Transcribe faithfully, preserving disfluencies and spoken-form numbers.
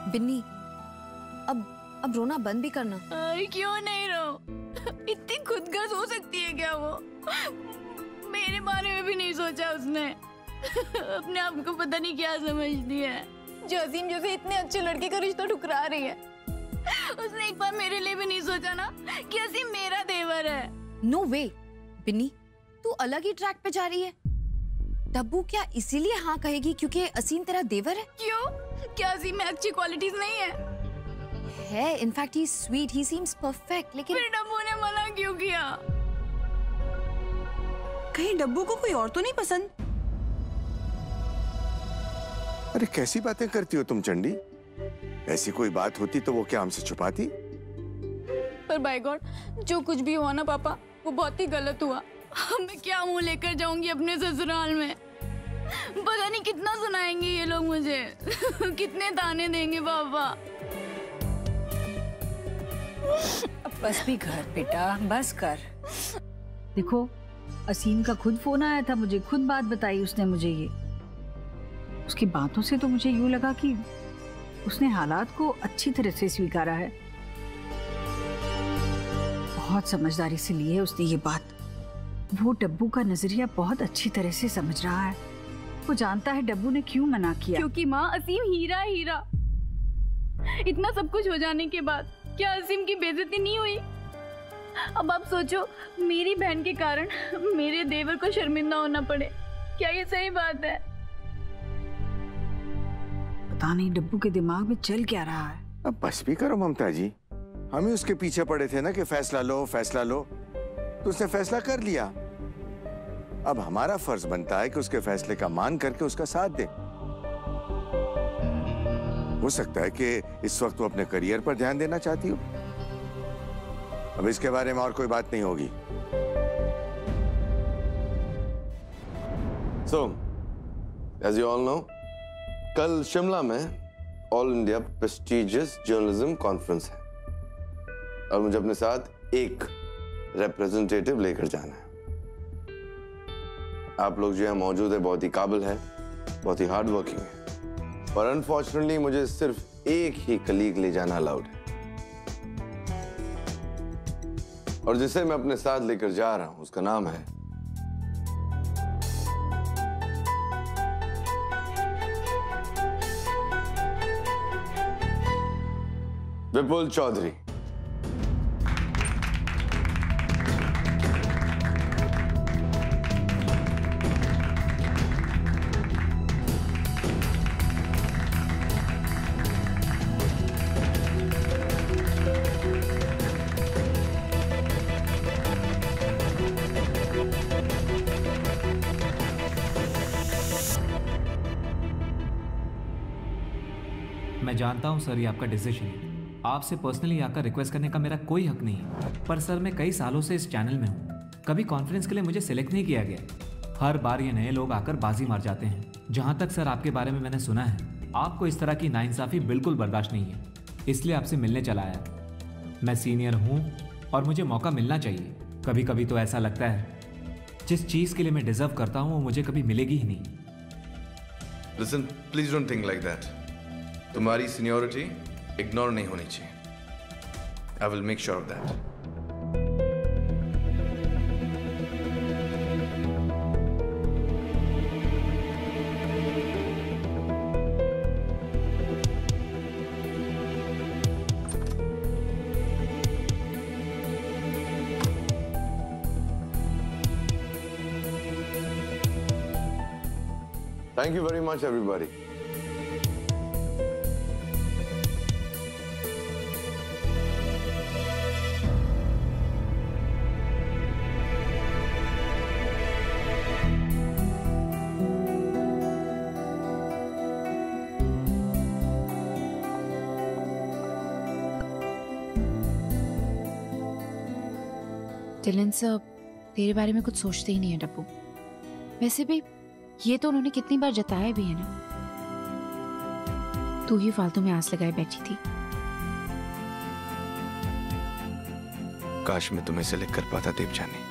बिन्नी, अब अब रोना बंद भी करना। अरे क्यों नहीं रो? इतनी खुदगर्ज हो सकती है क्या वो? मेरे बारे में भी नहीं सोचा उसने। अपने आप को पता नहीं क्या समझती है, जो अजीम जैसे इतने अच्छे लड़के का रिश्ता ठुकरा रही है। उसने एक बार मेरे लिए भी नहीं सोचा ना कि अजीम मेरा देवर है। नो वे बिन्नी, तू अलग ही ट्रैक पे जा रही है। डब्बू क्या इसीलिए हाँ कहेगी क्योंकि असीम तेरा देवर है? क्यों? क्या असीम में अच्छी क्वालिटीज नहीं है? है, in fact he is sweet, he seems perfect, लेकिन फिर डब्बू ने मना क्यों किया? कहीं डब्बू को कोई और तो नहीं पसंद? अरे कैसी बातें करती हो तुम चंडी? ऐसी कोई बात होती तो वो क्या हमसे छुपाती? पर बाय गॉड, जो कुछ भी हुआ ना पापा, वो बहुत ही गलत हुआ। मैं क्या मुंह लेकर जाऊंगी अपने ससुराल में? पता नहीं कितना सुनाएंगे ये लोग मुझे। कितने ताने देंगे पापा। अब बस भी कर बेटा, बस कर। देखो, असीम का खुद फोन आया था मुझे, खुद बात बताई उसने मुझे। ये उसकी बातों से तो मुझे यूं लगा कि उसने हालात को अच्छी तरह से स्वीकारा है। बहुत समझदारी से ली है उसने ये बात। वो डब्बू का नजरिया बहुत अच्छी तरह से समझ रहा है। वो जानता है डब्बू ने क्यों मना किया। क्योंकि माँ, असीम हीरा है, हीरा। इतना सब कुछ हो जाने के बाद क्या असीम की बेइज्जती नहीं हुई? अब आप सोचो, मेरी बहन के कारण मेरे देवर को शर्मिंदा होना पड़े। क्या ये सही बात है? पता नहीं डब्बू के दिमाग में चल क्या रहा है। अब बस भी करो ममता जी, हम ही उसके पीछे पड़े थे ना कि फैसला लो फैसला लो, तो उसने फैसला कर लिया। अब हमारा फर्ज बनता है कि उसके फैसले का मान करके उसका साथ दे। हो सकता है कि इस वक्त वो अपने करियर पर ध्यान देना चाहती हो। अब इसके बारे में और कोई बात नहीं होगी। So, as you all know, कल शिमला में all India prestigious journalism conference है और मुझे अपने साथ एक रिप्रेजेंटेटिव लेकर जाना है। आप लोग जो यहाँ मौजूद है बहुत ही काबिल है, बहुत ही हार्ड वर्किंग है, और अनफॉर्चुनेटली मुझे सिर्फ एक ही कलीग ले जाना अलाउड है, और जिसे मैं अपने साथ लेकर जा रहा हूं उसका नाम है विपुल चौधरी। मैं जानता हूं सर, ये आपका डिसीजन है। आपसे पर्सनली आकर रिक्वेस्ट करने का मेरा कोई हक नहीं है, पर सर मैं कई सालों से इस चैनल में हूँ। कभी कॉन्फ्रेंस के लिए मुझे सिलेक्ट नहीं किया गया। हर बार ये नए लोग आकर बाजी मार जाते हैं। जहाँ तक सर आपके बारे में मैंने सुना है, आपको इस तरह की नाइंसाफ़ी बिल्कुल बर्दाश्त नहीं है, इसलिए आपसे मिलने चला आया। मैं सीनियर हूँ और मुझे मौका मिलना चाहिए। कभी कभी तो ऐसा लगता है जिस चीज़ के लिए मैं डिजर्व करता हूँ वो मुझे कभी मिलेगी ही नहीं। Listen, please don't think like that. तुम्हारी सीनियरिटी इग्नोर नहीं होनी चाहिए। I will make sure of that. Thank you very much, everybody. Tilan sir तेरे बारे में कुछ सोचते ही नहीं है डब्बू। वैसे भी ये तो उन्होंने कितनी बार जताया भी है ना। तू ही फालतू में आस लगाए बैठी थी। काश मैं तुम्हें सेलेक्ट कर पाता देवजानी।